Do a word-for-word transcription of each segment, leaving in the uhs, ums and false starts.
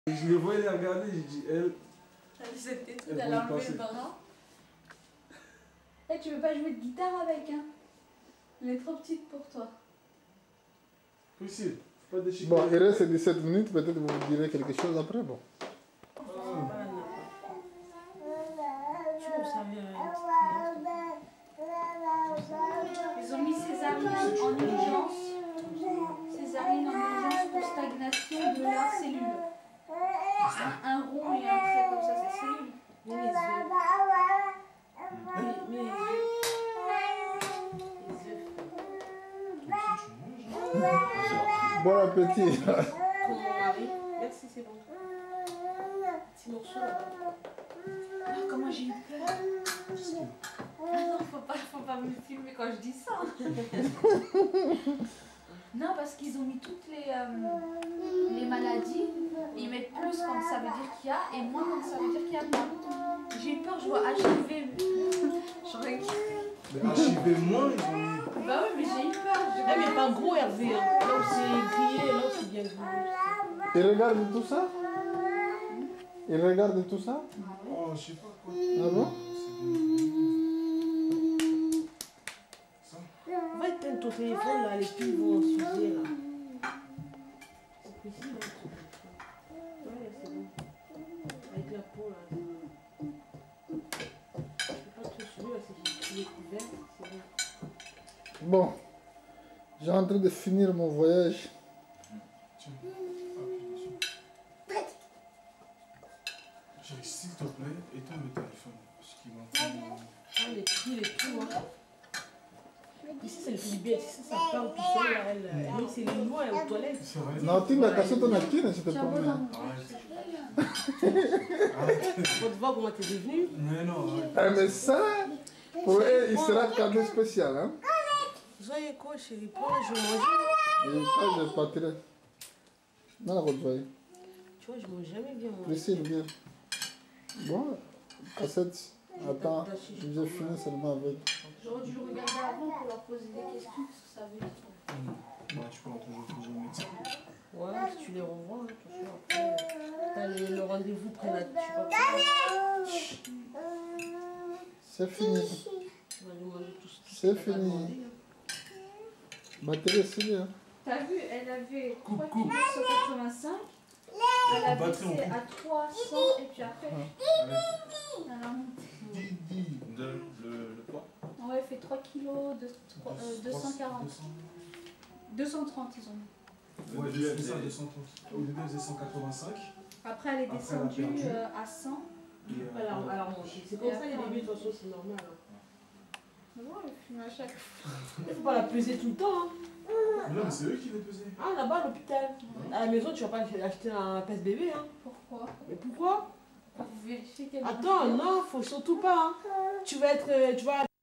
Je les vois les regarder, j'ai dit, elle. Elle s'était toute, elle a enlevé le bras. Eh, tu veux pas jouer de guitare avec, hein? Elle est trop petite pour toi. Possible, faut pas déchiqueter. Bon, il reste dix-sept minutes, peut-être vous me direz quelque chose après, bon. Tu veux servir Ils ont mis césarienne en urgence. Césarienne en urgence pour stagnation de la cellule. Un, un rond et un trait comme ça, c'est cellule. Mais les yeux. Mais les yeux. Bon appétit. Comme mon mari. Merci, c'est bon. Petit morceau là-bas. Ah, comment j'ai eu peur. Ah non, faut pas, faut pas me filmer quand je dis ça. Non, parce qu'ils ont mis toutes les, euh, les maladies. Ils mettent plus quand ça veut dire qu'il y a et moins quand ça veut dire qu'il y a pas. J'ai eu peur, je vois H I V. Je regarde. Mais H I V moins, ils ont mis. Bah oui, mais j'ai eu peur. Ah, mais pas gros, Hervé. Hein. Là où c'est grillé, là où c'est bien grillé. Il regarde tout ça? Il regarde tout ça? Oh, je sais pas quoi. Ah bon? Va éteindre ton téléphone là, les filles vont s'user là. C'est précis là. Ouais, c'est bon. Avec la peau là. Je peux pas te souvenir parce que j'ai couvert, c'est bon. Bon, j'ai en train de finir mon voyage. Tiens, Chérie, s'il te plaît, éteins le téléphone. Parce qu'il m'entend. Ah, les prix, les prix, moi. Ici, c'est le Philippines. Ici, ça parle tout seul. Là, elle, elle, elle, c'est les lois, elle est aux toilettes. C'est vrai. Non, tu m'as cassé ton acquis, s'il te plaît. On te voit comment t'es devenu. Mais non, arrête. Eh, mais ça, pour elle, il sera cadeau spécial, hein? Soyez quoi, chérie? Prends, je vais manger. Et quand je partirai. Non, la route, Tu vois, je mange jamais bien, moi. Priscille, viens. Bon, cassette. Attends, j'ai fini seulement avec. J'aurais dû le regarder avant pour leur poser des questions, parce que ça veut dire. Bah, tu peux toujours poser au médecin. Ouais, si tu les revois, hein, toujours après. T'as le, le rendez-vous près la. Je sais pas quoi. C'est fini. Tu vas demander tout ce C'est fini. Batterie, c'est bien. T'as vu, elle avait Coupe, trois coupe. kilos cent quatre-vingt-cinq. Elle a Batterie, on baissé coupe. à trois cents et puis après, Allez. elle a monté. Dis, dis. De, le, le poids. Ouais, elle fait trois kilos, de, trois- euh, deux cent quarante. deux cent trente, ils ont mis. Ouais, je fais ça à deux cent trente. Au début, elle faisait cent quatre-vingt-cinq. Après, elle est Après, descendue elle a perdu. euh, à cent. Et, euh, Alors, alors mon chéri, c'est comme ça les bébés, de toute façon, c'est normal. Hein. Mais bon, elle fume à chaque fois. Il faut pas la peser tout le temps. Hein. Mais non, mais c'est eux qui les pesaient. Ah, là-bas à l'hôpital. À la maison, tu vas pas acheter un pèse-bébé. Hein. Pourquoi? Mais pourquoi? Pour vérifier qu'elle est Attends, gonflée. non, faut surtout pas. Hein. Tu vas être. euh, Tu vas.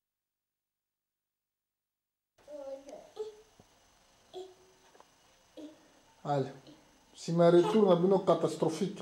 Allez. Si ma retour n'a pas catastrophique.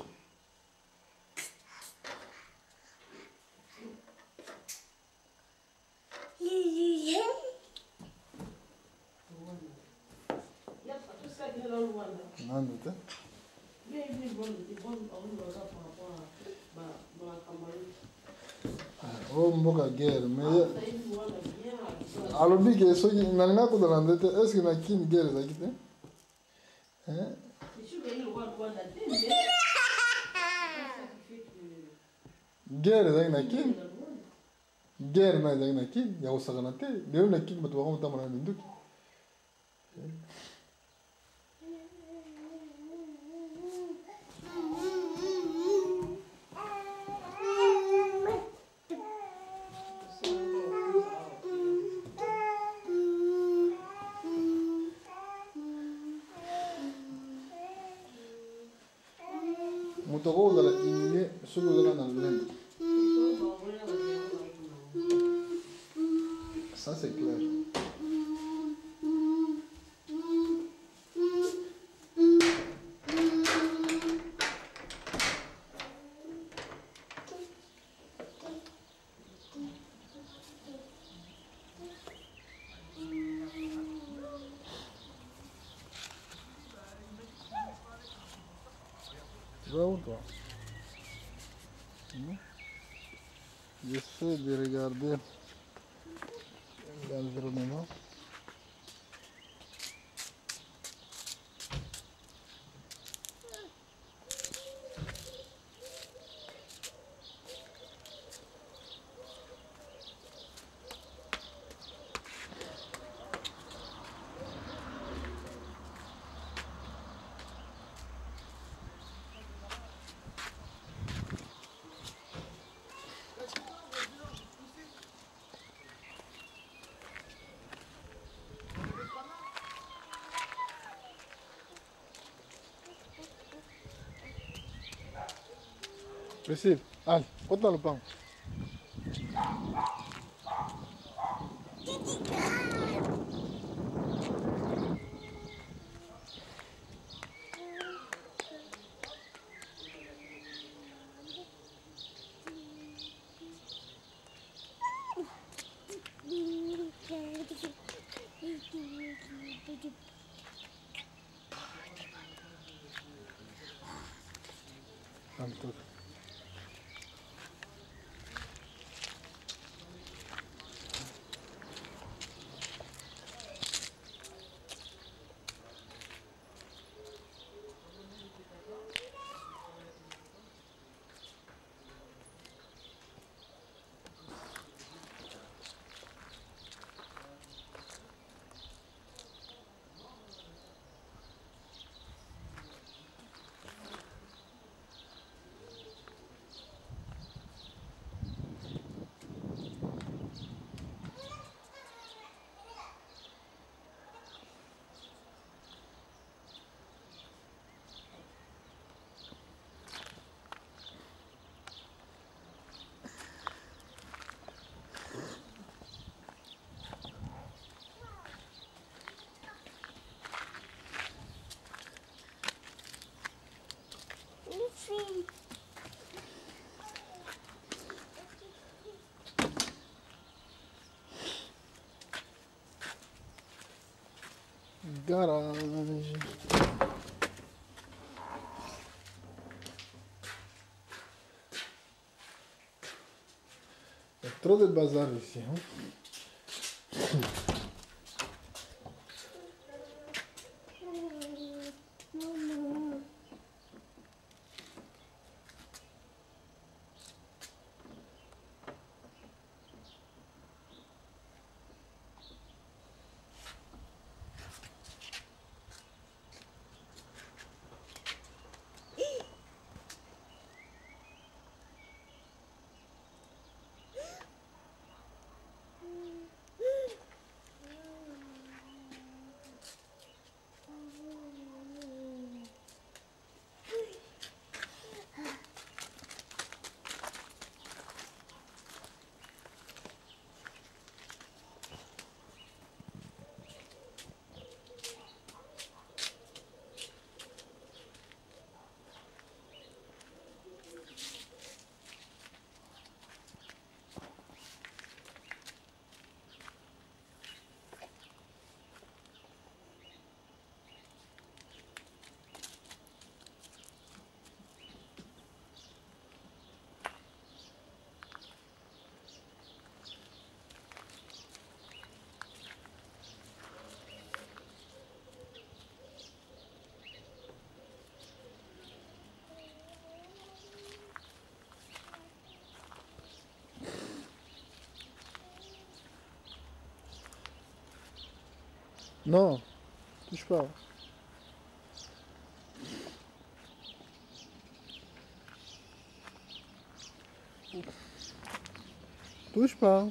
Il y a tout ça qui est dans le monde. Non, non, non. Viens, viens, bon, des bonnes paroles par rapport à bah, dans la campagne. Oh, mboka guerre. Mais. Ça y est, moi, on a bien. Alors, big, est-ce que nalina ko dalande te est-ce que na kin guerre ça qui te? Hein? C'est sûr qu'il y a le roi de la tête, mais. Guerre ça na kin? Guerre na ça na kin? Ya usagana te. Leo na kin matu wangu tamana nduki. Mutoko uzala inye sugu uzala na lende. Ça c'est clair. vas où toi? Hmm? J'essaie de regarder l'environnement. Priscille, allez, compte dans le pain. Un peu. Garage. Il y a trop de bazar ici. Hein? Non, touche pas. Touche pas.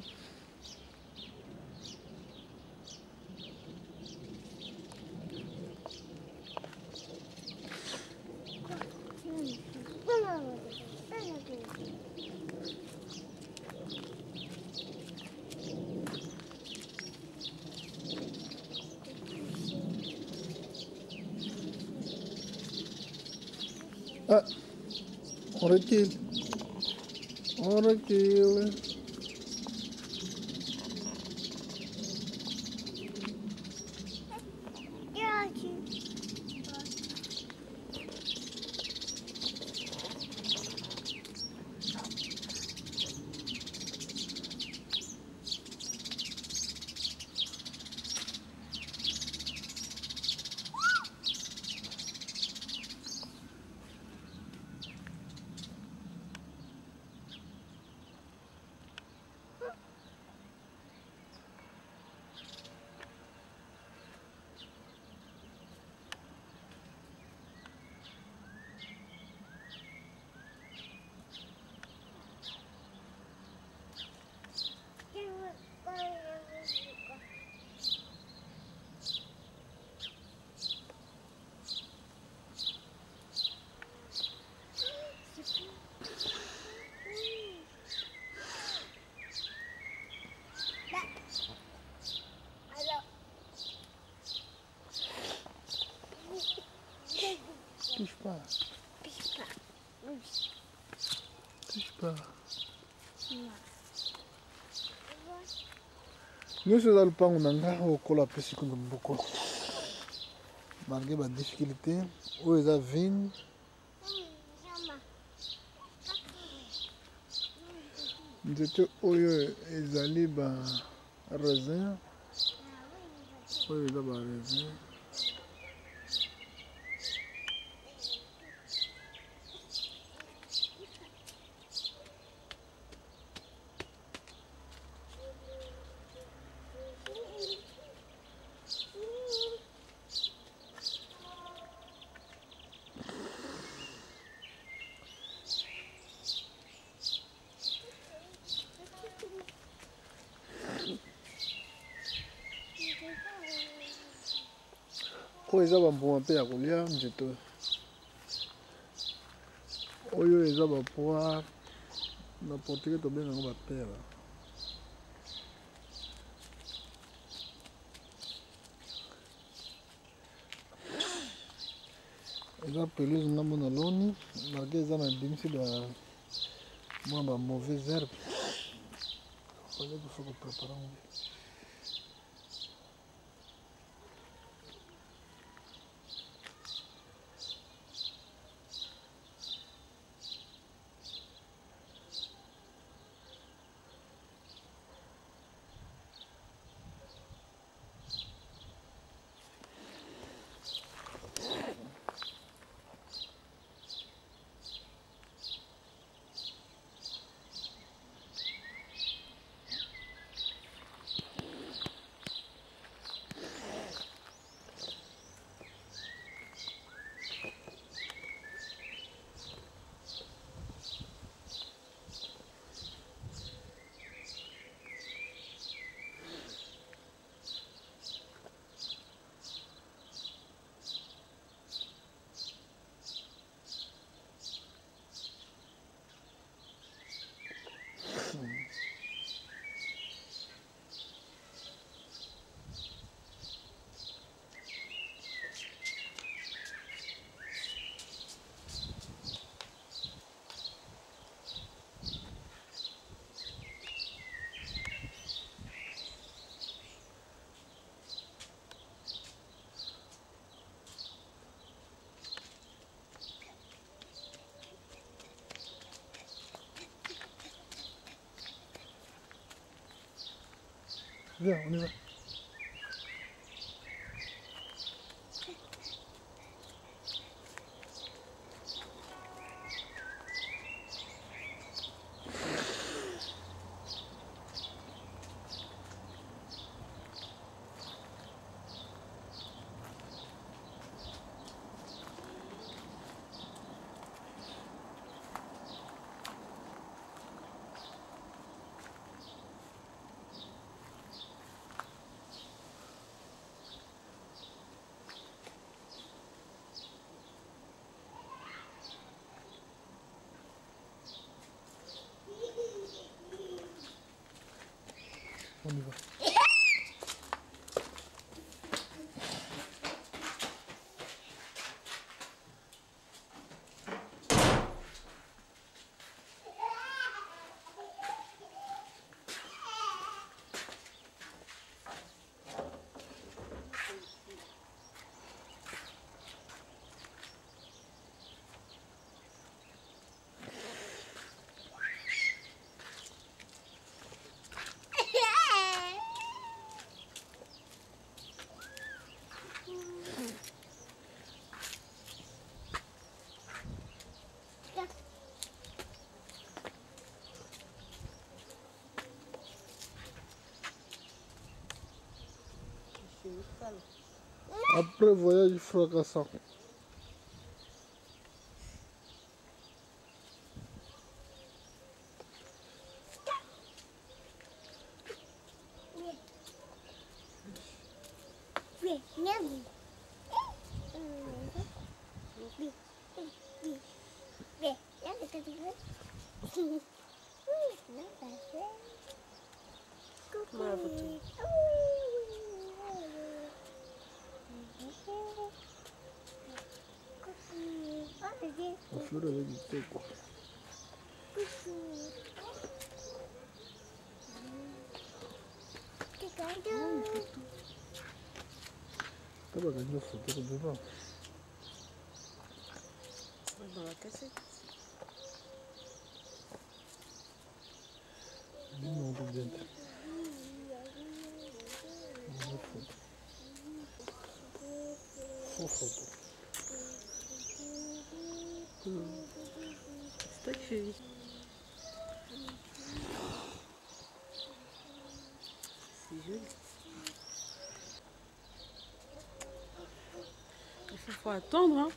Ah, on recule. On recule. Touche pas. Nous sommes pas en anga au cola pesi comme beaucoup. Malgré la difficulté, où ils viennent. Nzete oyo ezali ba raisin. Oyo eza ba raisin. Oyo eza bambuma mpe ya kolia nzete oyo eza bapoire na portugais tobenga yango bapere eza pelouse ngambo na loni malgré eza na bimisi ba mwa ba mauvaise herbe oyo il faut préparer yango. Viens, on y va. On y va. Après voyage fracassant. La fleur avec du thé, quoi. T'as pas gagné la photo dedans. Dans la cassette. Non, pas bien. Une autre photo. Faux photo. C'est toi qui fais vite. C'est joli. Il faut, faut attendre, hein.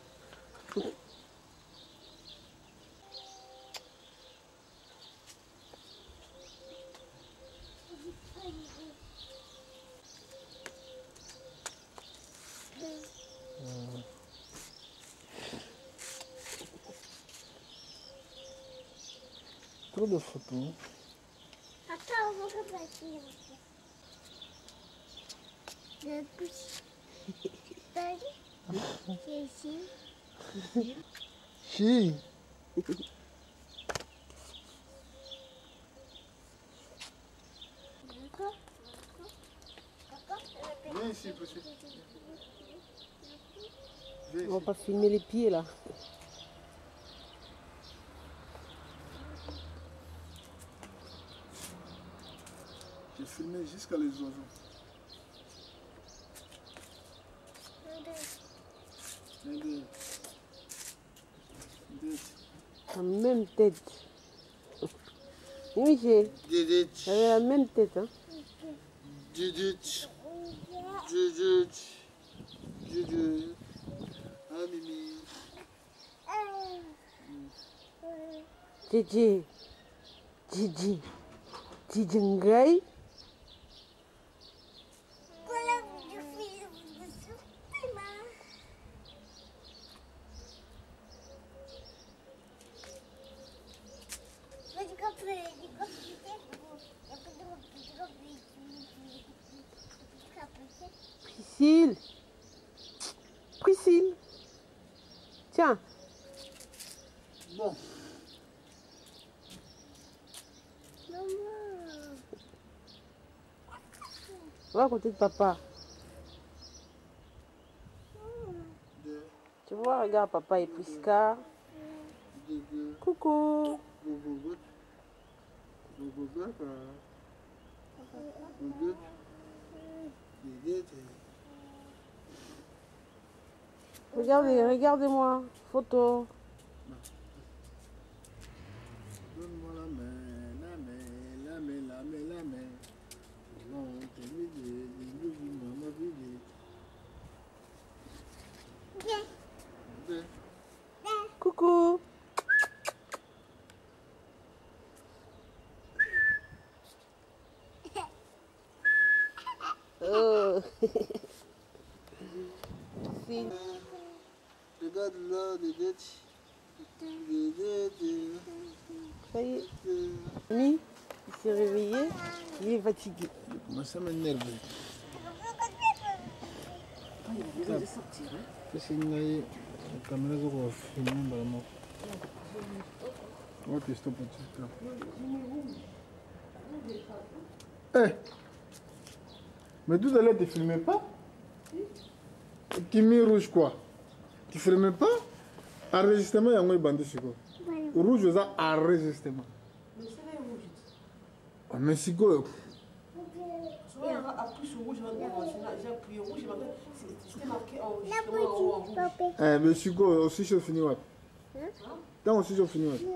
Trop de photos. Attends, on va passer. Le pouce. C'est ici. Chi. Viens ici, petit. Viens On va ici. pas filmer les pieds là. J'ai filmé jusqu'à les oiseaux. Un, deux. Deux. La même tête. Oui, j'ai Didit. j'avais la même tête. Hein. Didit. Didit. Didit. Ah, Mimi. Didi. Didi. Didi Ngai. Priscille. Priscille. Tiens. Bon. Va à côté de papa. Deux. Tu vois, regarde papa et Prisca. Deux, deux. Coucou. Gogogot. Gogogot. Gogogot. Didit. Regardez, regardez-moi. Photo. Donne-moi la main, la main, la main, la main, la main. Non, t'es vide, les loups, maman vide. Deux. Coucou. Oh. Si. Regarde là, des dettes. Des dettes. Ça y est. Lui, il s'est réveillé. Il est fatigué. Moi, ça m'énerve. Il vient de sortir. Hein. Parce qu'il y a une caméra qui va filmer vraiment. On va tester petit peu. Eh! Mais tout à l'heure, tu ne filmais pas? Qui met rouge quoi? Tu ne filmais pas? Enregistrement, il y a un bandit sur quoi? Rouge, ça enregistrement. Mais c'est les rouges. Ah, mais c'est quoi? Souvent, il appuie sur rouge, j'ai appuyé rouge, c'était marqué enregistrement en rouge. Eh, mais c'est quoi? Aussi, je finis, ouais. Tant aussi, je finis, ouais.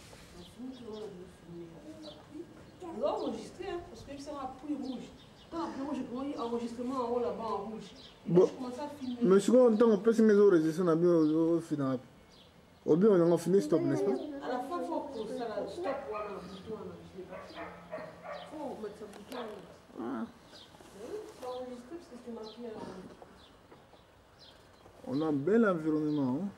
On doit enregistrer, hein, parce que c'est un appui rouge. Quand appui rouge, j'ai pris enregistrement en haut là-bas en rouge. Bon. Je commence à filmer. Mais c'est quoi? Tant qu'on peut se mettre au registre, on a bien au final. Au bien, on a fini stop, n'est-ce pas? À la fin, il faut poser ça là, stop, voilà, le bouton là, je l'ai pas fait. Il faut mettre ce bouton là. Ah. Il faut enregistrer parce que c'est marqué à la... On a un bel environnement. Hein?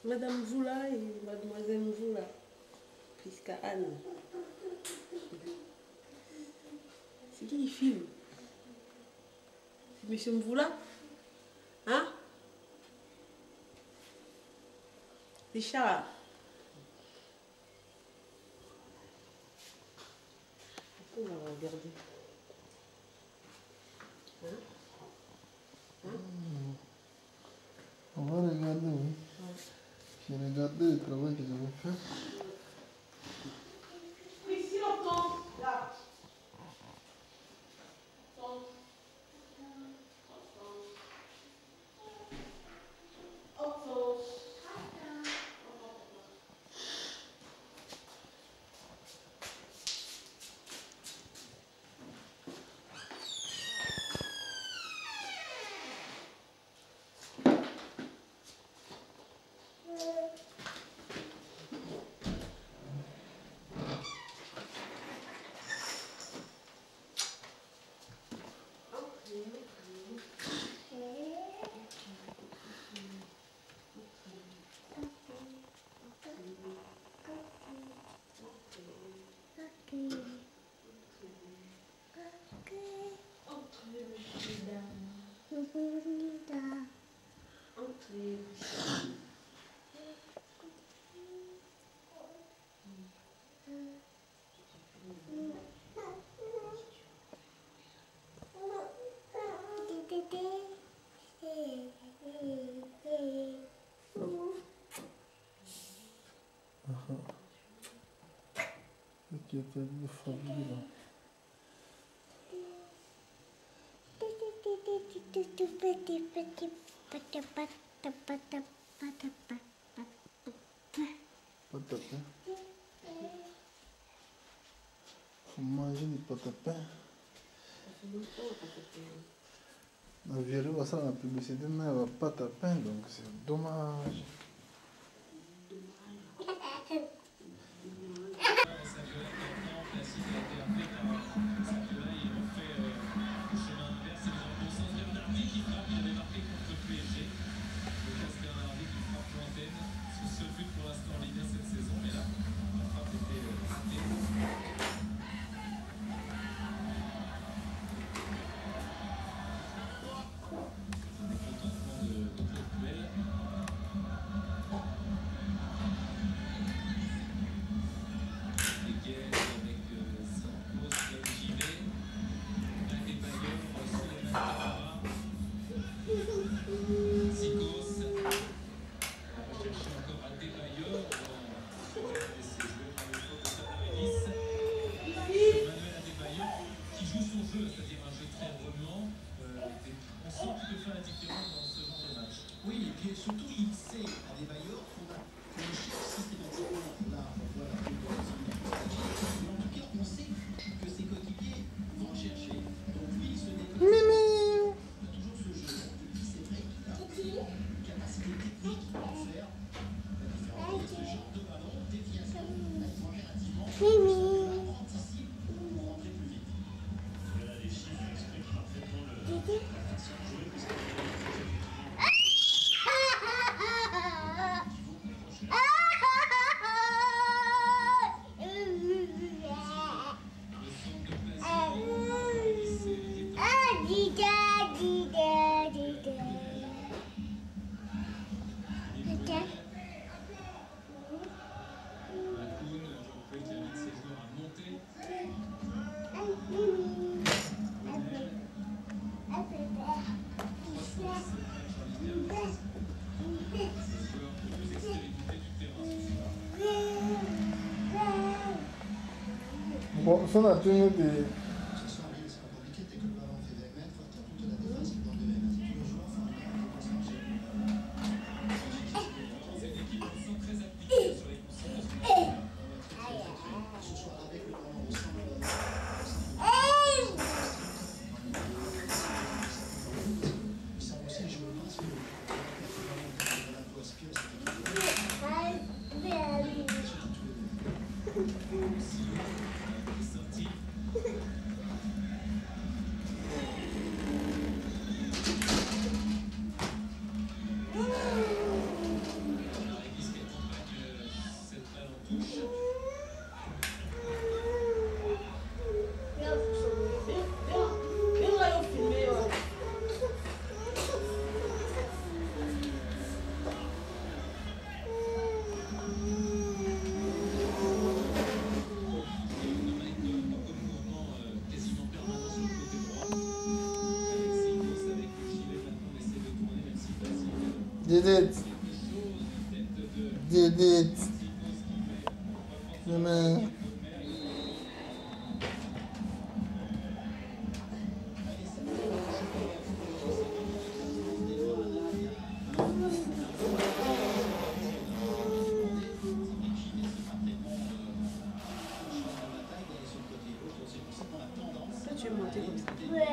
Madame Zoula et Mademoiselle Zoula. Puisqu'à Anne. C'est qui qui filme? C'est Monsieur Mvoula? Hein? Richard. On va regarder. Hein? Hein? On va regarder, oui. Ouais. J'ai regardé le travail que j'avais fait. Ici, l'entend. Là. Qui était de famille là. Patapin. Faut manger du patapin. La virée va ça la publicité, mais elle va patapin, donc c'est dommage. Bon, ça on a tenu des... Judith. Judith. Maman. Tu es monté comme ça. Ouais.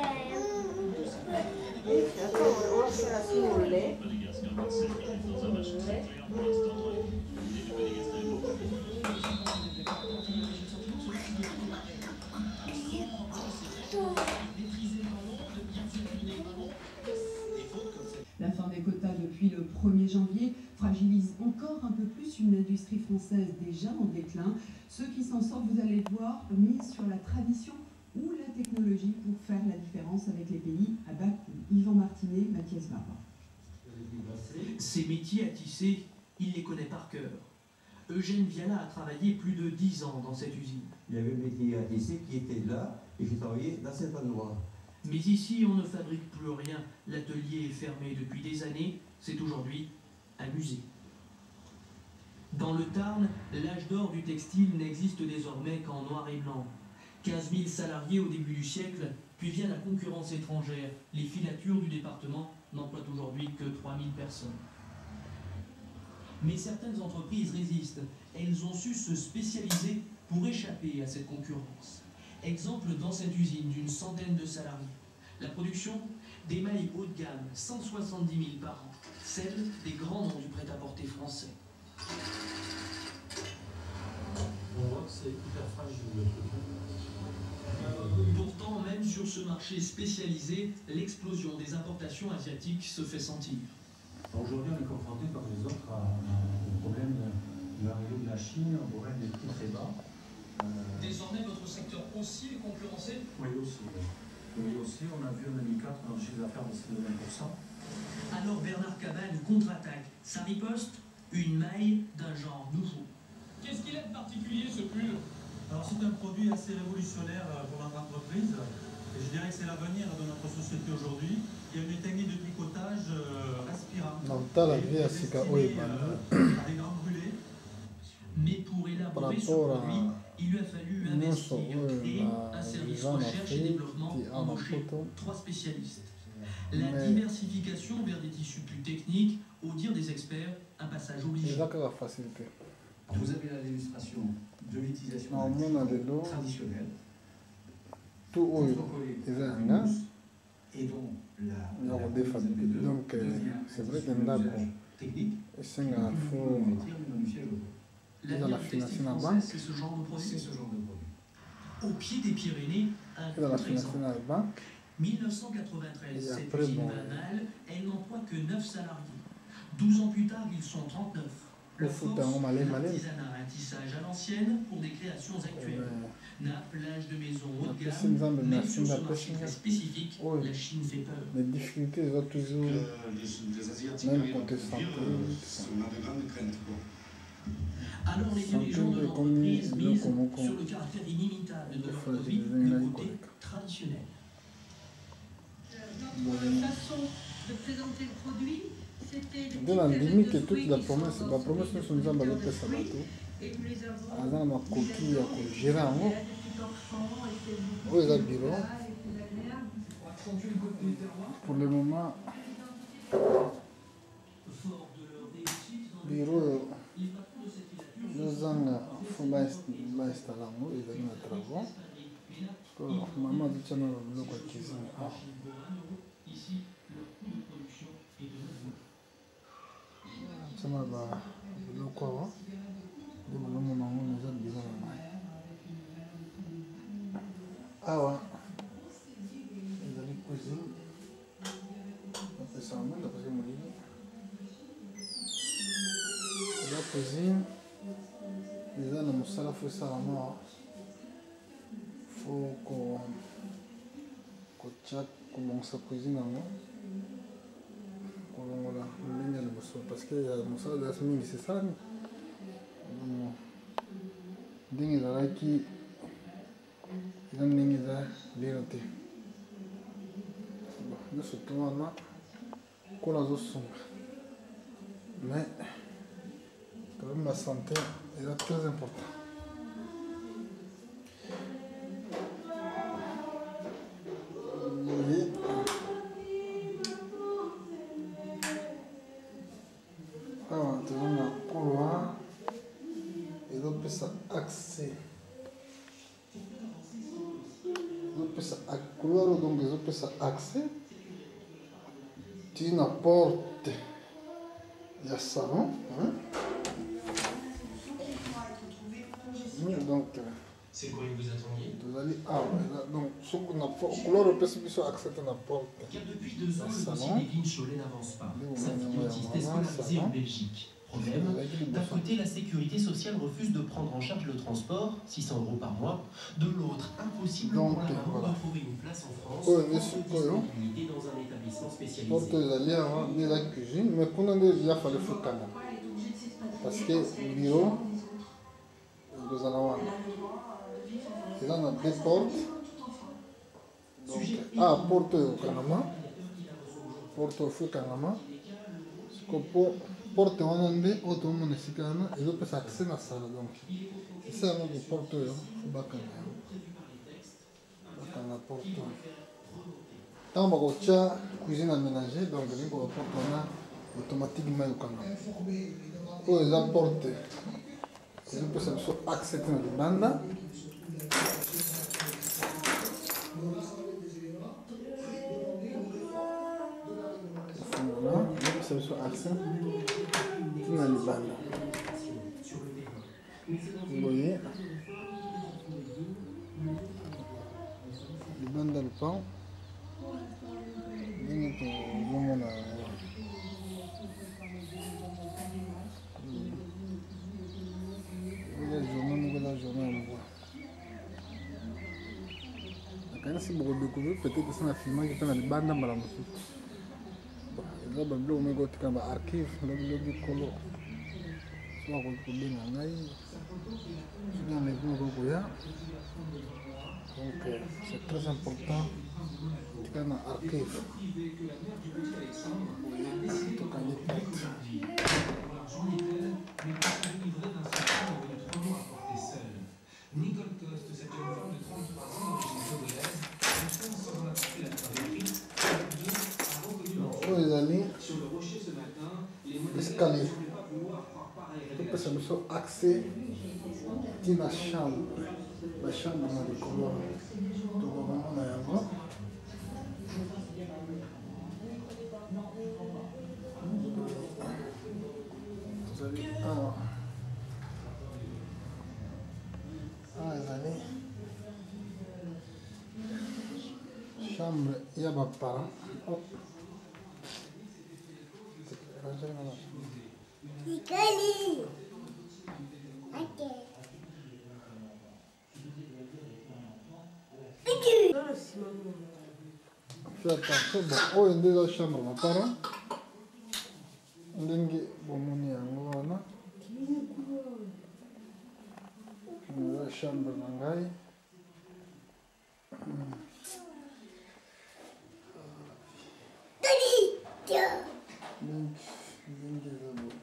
Et puis attends, on va faire assis au lait. Au lait. La fin des quotas depuis le premier janvier fragilise encore un peu plus une industrie française déjà en déclin. Ceux qui s'en sortent, vous allez le voir, misent sur la tradition ou la technologie pour faire la différence avec les pays à bas coût. Yvan Martinet, Mathias Barba. Ces métiers à tisser, il les connaît par cœur. Eugène Viala a travaillé plus de dix ans dans cette usine. Il y avait le métier à tisser qui était là et j'ai travaillé dans cet endroit. Mais ici, on ne fabrique plus rien. L'atelier est fermé depuis des années. C'est aujourd'hui un musée. Dans le Tarn, l'âge d'or du textile n'existe désormais qu'en noir et blanc. quinze mille salariés au début du siècle, puis vient la concurrence étrangère. Les filatures du département n'emploient aujourd'hui que trois mille personnes. Mais certaines entreprises résistent. Elles ont su se spécialiser pour échapper à cette concurrence. Exemple dans cette usine d'une centaine de salariés. La production des mailles haut de gamme, cent soixante-dix mille par an. Celle des grands noms du prêt-à-porter français. On voit que c'est hyper fragile le truc. Pourtant, même sur ce marché spécialisé, l'explosion des importations asiatiques se fait sentir. Aujourd'hui, on est confronté comme les autres à- au problème de l'arrivée de la Chine, au problème des prix très bas. Euh, Désormais, votre secteur aussi est concurrencé? oui, aussi. Oui. Oui, aussi, on a vu en deux mille quatre un chiffre d'affaires baisser de vingt pour cent. Alors Bernard Cabane contre-attaque. Sa riposte, une maille d'un genre nouveau. Qu'est-ce qu'il a de particulier ce pull? Alors c'est un produit assez révolutionnaire pour notre entreprise et je dirais que c'est l'avenir de notre société aujourd'hui. Il y a une technique de tricotage euh, respirante. Dans la vie à Sika destinée, euh, à des grands brûlés. Mais pour par élaborer ce rapport produit, à il lui a fallu nous investir, créer la un service vivant en recherche et Afrique développement, qui en embaucher photo. trois spécialistes. La Mais- diversification vers des tissus plus techniques, au dire des experts, un passage obligé. déjà que la facilité. Vous avez là l'illustration de l'utilisation Normalement, on a de l'eau. traditionnelle, Tout haut, contrôlée ils ont par un une gars. mousse, et dont la, Ils ont la défabriqué. polymérisation de Donc, euh, devient c'est un vrai tissu qu'un d'un d'accord. usage technique, Et c'est et un plus faux. on retire du manusier logo. La Dans la vie du textile finance français, banque. c'est ce genre de C'est produit. ce genre de produit. Au pied des Pyrénées, un Dans la contre-exemple. finance banque. mille neuf cent quatre-vingt-treize, Et cette après, usine bon. banale, elle n'emploie que neuf salariés. douze ans plus tard, ils sont trente-neuf. Le La foot, force, un malais, malais. l'artisanat, un tissage à l'ancienne pour des créations actuelles. Nappes, plage de maison haut de Après, c'est une zone de gamme, même merci, sur ce la marché pêche. très spécifique, Oui. la Chine fait peur. Les difficultés, ils ont toujours. les, les Asiatiques Même arrivent à côté produire, santé, euh, tout ça. on a de grandes craintes. Quoi. Alors les Santé, dirigeants de mais l'entreprise comme- misent comme- comme- sur le caractère inimitable de leur Faut produit, les le aider, côté quoi. traditionnel. Notre façon de présenter le produit, c'était des Dans la petites limite, graines de toute fruits la qui promesse, sont la dans ce promesse, fruit nous sommes de en producteur balade de ça fruits, bateau. et nous les avons Avant, ma coquille, à quoi gérer en haut. des petits torchons, et c'est beaucoup Oui, là, plus bureau. plat et plus agréable. Pour le moment, Fort de leur réussite dans le bureau, les patrons de cette filature deux ans, il faut m'installer en haut, ils ont un travail. Maman dit que nous avons le cuisine. Ah, ici, leur coût de production est de neuf euros. ça m'a va le quoi, de mon nom, on nous a besoin de moi. Ah ouais. Ils allaient cuisiner. On fait ça en main, d'après ce que je me dis. La cuisine, les gens ne savent pas faire ça à moi. Faut qu'on qu'on chat commence à cuisiner en moi. Voilà, ligne de mousseau parce que le mousseau de la semaine c'est ça. Dingue de la qui il a dingue de l'irrité. Bon, nous sommes là. Qu'on a dos sombra. Mais quand même la santé est très importante. Vous voyez, awa tozomona couloir ezopesa accès ezopesa couloir oyo donc ezopesa accès tina porte ya salon hein? Donc c'est quoi que vous attendiez? tozali awa donc soki na couloir opesi biso accès te na porte car depuis deux ans le dossier d'Evelyne Chollet n'avance pas. Sa fille autiste est scolarisée en Belgique. Problème, d'un côté, la sécurité sociale refuse de prendre en charge le transport, six cents euros par mois. De l'autre, impossible donc, pour la maman voilà. de trouver une place en France, oh, limitée dans un établissement spécialisé. porte ezali awa nde eza cuisine mais kuna nde ya fale fokanga parce que bureau tozala wana eza na deux portes donc ah porte oyo okangama porte oyo fokangama siko po porte wana nde oyo tomona esika wana ezopesa accès na sala donc esa yango ke porte oyo fo bakanga yango bakanga porte oyo ntango bakotya cuisine à ménager donc lingo baporte wana automatiquement ekokanga oyo eza porte ezopesa biso accès te na libanda efungola ezopesa biso accès na libanda boye libanda lupango ndenge tozomona eza journée moko eza journée ya mbwa nakanisi bokodécouvrir peut-être esi na filmaki mpe na libanda mbala mosusu eza babiloko moko otika ba archive na biloko ekolo soki akoki kobenga ngai soki anaevi moko koya donc c'est très important tika na archive tokangi porte Nicole Coste, cette jeune femme de trente-trois ans d'origine togolaise, sans en apporter la traversée, a reconnu l'enfant. oyo ezali Sur le rocher ce matin, les escalier ne semblaient pas pouvoir croire pareil topesa biso accès tina chambre bachambre na likolo tokomona yango tozali awa awa ezali chambre ya baparent oh. Nicole. Ok. Fais attention, bon, oyo nde eza chambre na parent ndenge bomoni yango wana eza chambre na ngai ndenge eza boye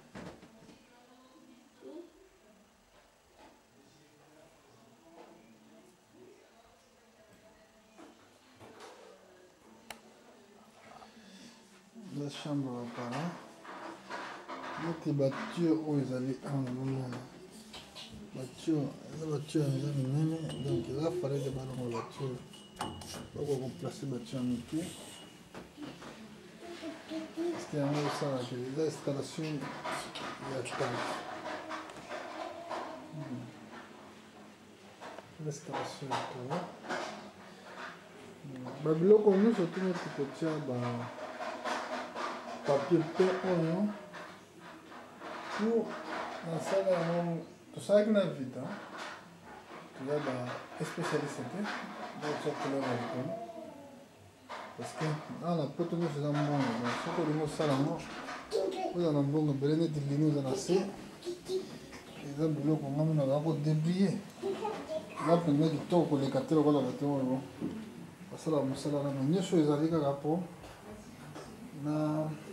eza chambre ya parent neti bature oyo ezali awa na bomona bature eza bature eza minene donc eza falede balongo bature bako koplace bature ya mike parceke yango esalaka eza installation ya tante installation ya tala babiloko nyonso to neti kotia ba papier pe oyo pour nasala yango tosalaki na vita toza ba spécialiste te donc couleur ya likolo parce que awa na poto nyonso eza mbongo donc soki olingi osala yango oza na mbongo ebele neti lino eza na se eza biloko ngami na kaka kodébrie eza mpenza kitoko koleka te lokola bato oyo basalaka mosala nano nyonso ezali kaka po na